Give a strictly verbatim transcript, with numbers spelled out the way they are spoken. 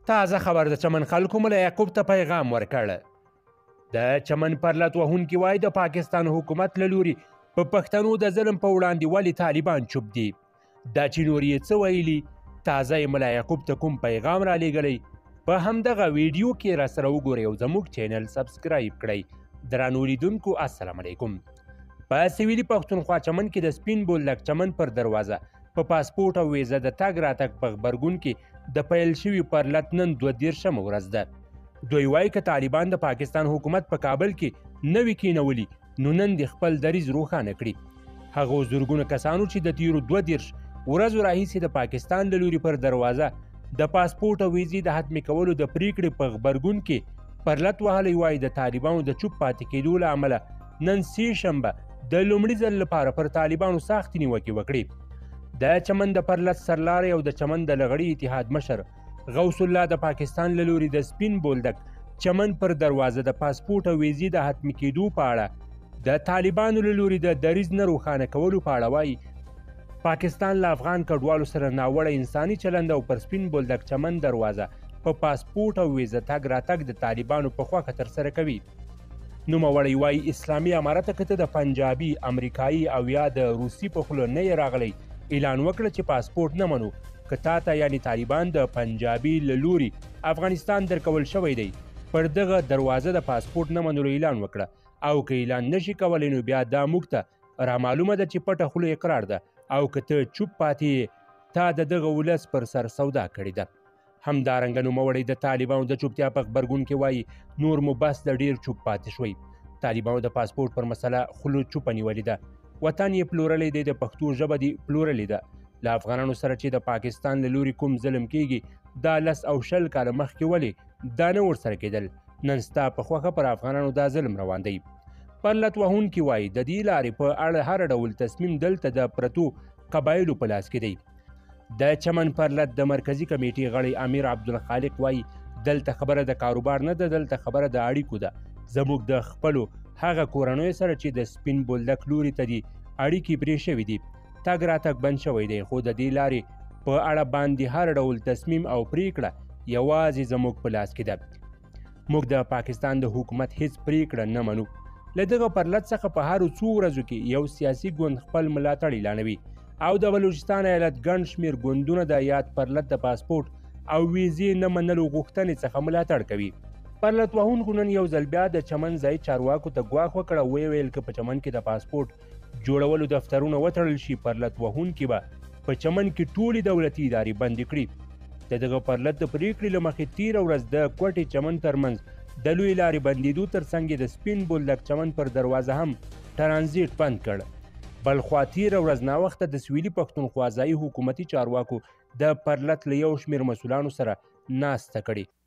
تازه خبر د چمن خلکو ملا یعقوب ته پیغام ورکړ. د چمن پرلت وهونکي وایي د پاکستان حکومت له لوري په پښتنو د ظلم په وړاندې ولې طالبان چوپ دي. دا چې نور یې څه ویلي، تازه یې ملا یعقوب ته کوم پیغام را لیږلی، په همدغه ویډیو کې را سره وګورئ او زموږ چینل سبسکرایب کړئ. درنو لیدونکو السلام علیکم. په سویلي پښتونخوا چمن کې د سپین بولدک چمن پر دروازه په پاسپورټ او ویزه د تګ راتګ په غبرګون کې د پیل شوي پرلت نن دوه دېرشمه ورځ ده. دوی وایي که طالبان د پاکستان حکومت په کابل کې نه وي کینولي نو نن د خپل دریځ روښانه کړي. هغو زرګونه کسانو چې د تیرو دوه دېرش ورځو راهیسې د پاکستان له لوري پر دروازه د پاسپورټ او ویزې د حتمي کولو د پریکړې په غبرګون کې پرلت وهلی، وایي د طالبانو د چوپ پاتې کېدو له امله نن سې شنبه د لومړي ځل لپاره پر طالبانو سختې نیوکې وکړې. د چمن د پرلت سرلاری او د چمن د لغړي اتحاد مشر غوث الله د پاکستان له لوري د سپین بولدک چمن پر دروازه د پاسپورټ او ویزې د حتمي کېدو په اړه د طالبانو له لوري د دریځ نه روښانه کولو په اړه وایي پاکستان له افغان کډوالو سره ناوړه انساني چلند او پر سپین بولدک چمن دروازه په پاسپورټ او ویزه تګ راتګ د طالبانو په خوښه ترسره کوي. نوموړی وایي اسلامي امارت که ته د پنجابي، امریکایي او یا د روسي په خوله نه یې راغلی اعلان وکړه چې پاسپورټ نه منو، که تا ته یعنی طالبان د پنجابي له لوري افغانستان درکول شوی دی، پر دغه دروازه د پاسپورټ نه منلو اعلان وکړه، او که اعلان نشي کولی نو بیا دا موږ ته رامعلومه ده چې پټه خوله اقرار ده، او که ته چوپ پاتې تا د دغه ولس پر سر سودا کړې ده. همدارنګه نوموړی د طالبانو د چوپتیا په غبرګون کې وایي نور مو بس د ډیر چوپ پاتې شوی. طالبانو د پاسپورټ پر مسله خوله چوپه نیولې ده. وطن یې پلورلی دی، د پښتو ژبه دې پلورلې ده. له افغانانو سره چې د پاکستان له لوري کوم ظلم کیږي دا لس او شل کاله مخکې ولې دا نه ورسره کېدل، نن ستا په خوښه پر افغانانو دا ظلم روان دی. پرلت وهونکي وایي د دې لارې په اړه هر ډول تصمیم دلته د پرتو قبایلو په لاس کې دی. د چمن پرلت د مرکزي کمیټې غړی امیر عبدالخالق وایي دلته خبره د کاروبار نه ده، دلته خبره د اړیکو ده. زموږ د خپلو هغه کورنیو سره چې د سپین بولدک لوري ته دي اړیکې پرې شوي دي، تګ راتګ بند شوی دی، خو د دې لارې په اړه باندې هر ډول تصمیم او پریکړه یوازې زموږ په لاس کې ده. موږ د پاکستان د حکومت هیڅ پریکړه نه منو. له دغه پرلت څخه په هرو څو ورځو کې یو سیاسي ګوند خپل ملاتړ اعلانوي او د بلوچستان ایالت ګڼ شمېر ګوندونه د یاد پرلت د پاسپورټ او ویزې نه منلو غوښتنې څخه ملاتړ کوي. پرلت وهونکو نن یو ځل بیا د چمن ځای چارواکو ته ګواښ وکړ او ویې ویل که په چمن کې د پاسپورټ جوړولو دفترونه وتړل شي، پرلت وهونکي به په چمن کې ټولې دولتي ادارې بندې کړي. د دغه پرلت د پریکړې له مخې تېره ورځ د کوټې چمن ترمنځ د لویې لارې بندېدو ترڅنګ یې د سپین بولدک چمن پر دروازه هم ټرانزیټ بند کړ. بلخوا تېره ورځ ناوخته د سویلي پښتونخوا ځایي حکومتي چارواکو د پرلت له یو شمېر مسؤلانو سره ناسته کړې.